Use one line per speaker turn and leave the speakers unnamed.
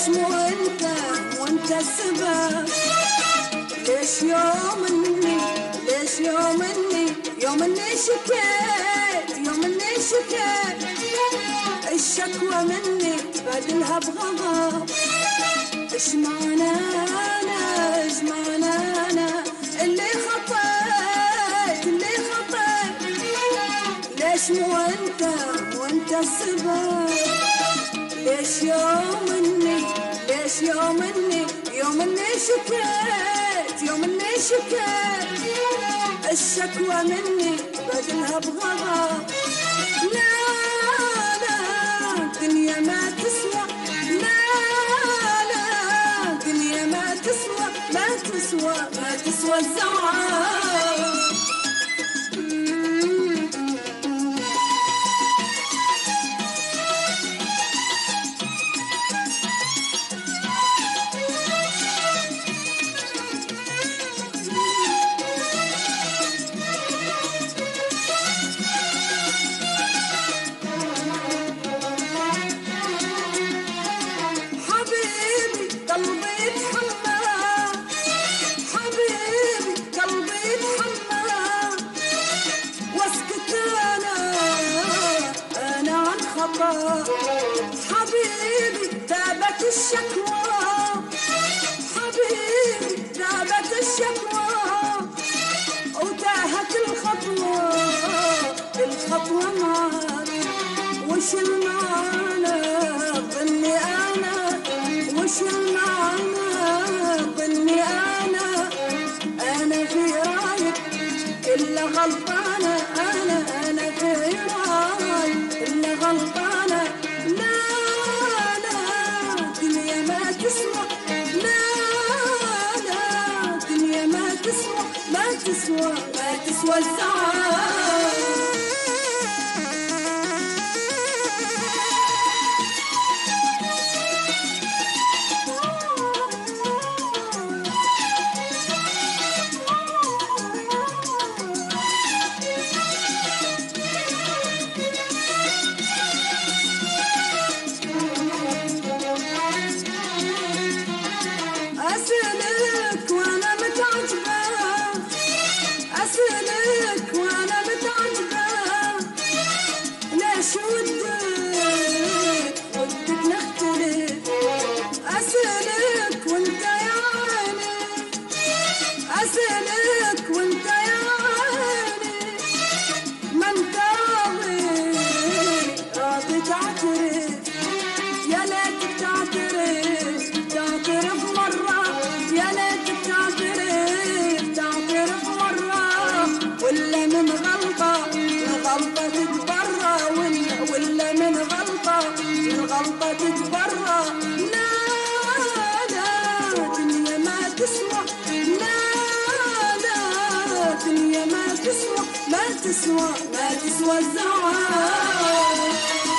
ليش مو انت وانت السبب؟ ليش يوم اني شكيت الشكوى مني بدلها بغضب. ايش معنى انا اللي خطيت ليش مو انت السبب؟ ليش يوم اني شكيت الشكوى مني بدلها بغضب. لا الدنيا ما تسوى، لا الدنيا ما تسوى الزوال. حبيبي ذابت الشكوى وتاهت الخطوة معك. وش المعنى ظني أنا في رايك إلا غلطانة، أنا في رايك إلا غلطانة. لا الدنيا ما تسوى، لا الدنيا ما تسوى الزعل. أسألك وأنا متعجبة ليش ودك نختلف؟ أسألك وأنت يا عيني ما أنت راضي تعترف. يا ليتك تعترف مرة، يا ليتك تعترف مرة، ولا من غلطة تتبرى، ولا من غلطة تتبرى. لا الدنيا ما تسوى، لا الدنيا ما تسوى الزعل.